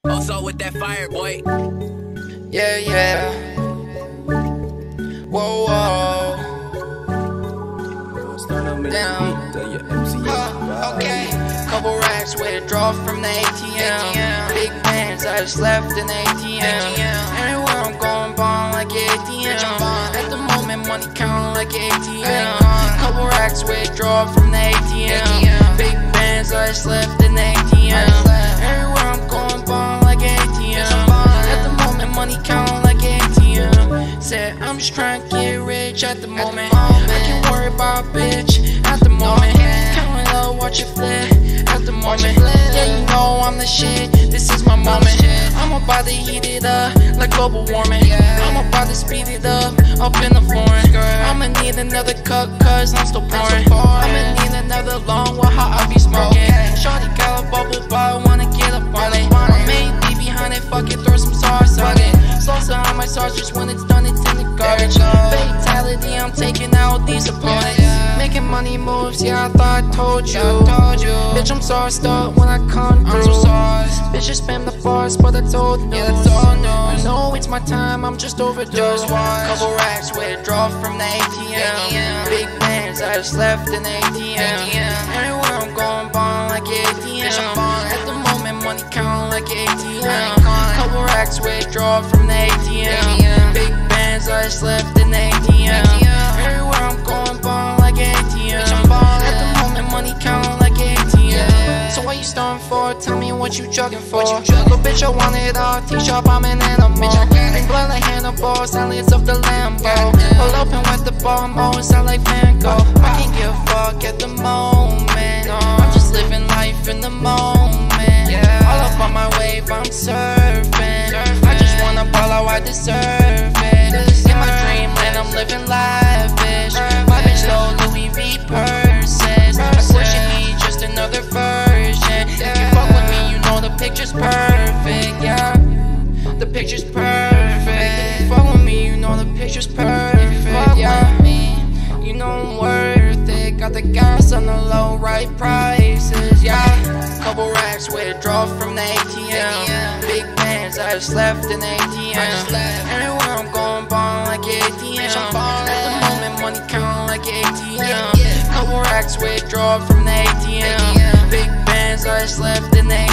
Also with that fire, boy. Yeah, yeah. Whoa, whoa. Down. Okay. Couple racks with a draw from the ATM. Big bands I just left in the ATM. Anywhere I'm going, bond like ATM. At the moment, money count like ATM. Couple racks with a draw from the ATM. Big bands I just left in the ATM. Everywhere I'm going, bond like ATM. At the moment, money count like ATM. Said I'm just trying to get rich at the moment. I can't worry about bitch at the moment. Counting up, watch it flip at the moment. Yeah, you know I'm the shit. This is my moment. I'm about to heat it up like global warming. I'm about to speed it up in the foreign. I'ma need another cup cause I'm still pouring. I'ma need another long while I be smoking. Shorty got a bubble bar, wanna get up on it. Maybe behind it, fuck it, throw some sauce on it. Salsa on my sauce, just when it's done, it's in the garbage. Fatality, I'm taking out these opponents. Making money moves, yeah, I thought I told you. Bitch, I'm sauced up when I come through. Bitch, I spam the bars, but that's old news. I know it's my time, I'm just overdue. Couple racks with a draw from the ATM. Big bands I just left in the ATM. Everywhere I'm going, bond like ATM. At the moment, money count like ATM. Couple racks with a draw from the ATM. Big bands I just left in the ATM. Everywhere I'm going, bond like ATM. At the moment, money count like ATM. So what you starting for? Tell me what you jugging for. Little bitch, I want it all. T-shop, I'm an animal. Bring blood like Hannibal, silence of the Lambo. Pull open with the ball, mo, sound like Van Gogh. I can't give a fuck at the moment. I'm just living life in the moment. All up on my wave, I'm surfing. I just wanna ball out, I deserve it. In my dreamland, I'm living lavish. My bitch stole Louis V purses. I swear she needs just another version. If you fuck with me, you know the picture's perfect, yeah. The picture's perfect. If you fuck with me, you know the picture's perfect, yeah. You know I'm worth it. Got the gas on the low, right prices, yeah. Couple racks with a draw from the ATM. Big bands I just left in the ATM. Anywhere I'm going, bond like ATM. At the moment, money count like ATM. Couple racks with a draw from the ATM. Big bands I just left in the ATM.